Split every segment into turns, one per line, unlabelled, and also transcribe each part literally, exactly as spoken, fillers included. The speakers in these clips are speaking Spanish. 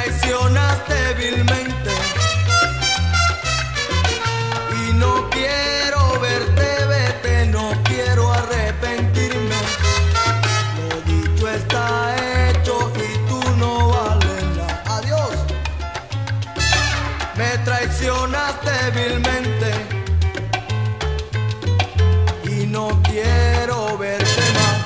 traicionas débilmente y no quiero verte, vete, no quiero arrepentirme. Lo dicho está hecho y tú no vales nada. Adiós. Me traicionas débilmente y no quiero verte más.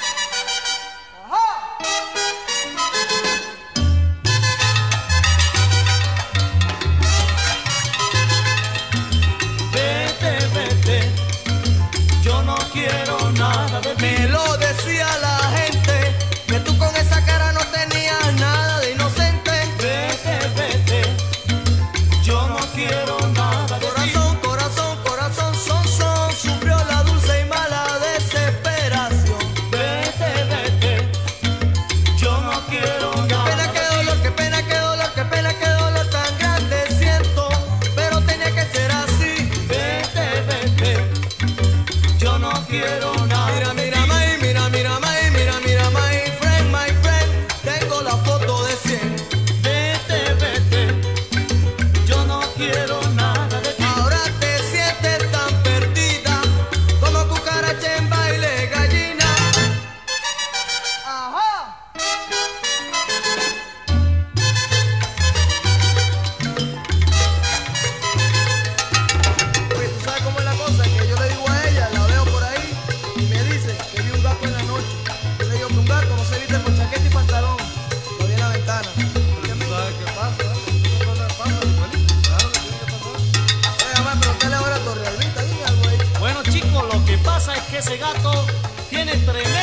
Quiero nada de ti.
Me lo decía la gente, que tú con esa cara no tenías nada de inocente.
Vete, vete, yo no quiero nada de
corazón,
ti.
Corazón, corazón, son, son, sufrió la dulce y mala desesperación.
Vete, vete, yo no quiero nada.
Qué pena, qué dolor, qué pena, qué dolor, qué pena, qué dolor tan grande siento, pero tenía que ser así.
Vete, vete, yo no quiero nada.
Mira, mira, my, mira, mira, my, mira, mira, my friend, my friend, tengo la foto de cien.
Vete, vete, yo no quiero nada de ti.
Ahora te sientes tan perdida como cucaracha en baile gallina. Ajá. Oye, ¿tú sabes cómo es la cosa? Que yo le digo a ella, la veo por ahí y me dice que vi un gato en la noche. Yo le digo que un gato no se viste con chaqueta y pantalón. Lo vi en la ventana. ¿Qué me
¿Sabes qué pasa? Esas cosas pasan, igualito. Claro que tiene que pasar.
Oiga, más, preguntarle ahora a Torrealbita, dime algo ahí.
Bueno, chicos, lo que pasa es que ese gato tiene tremendo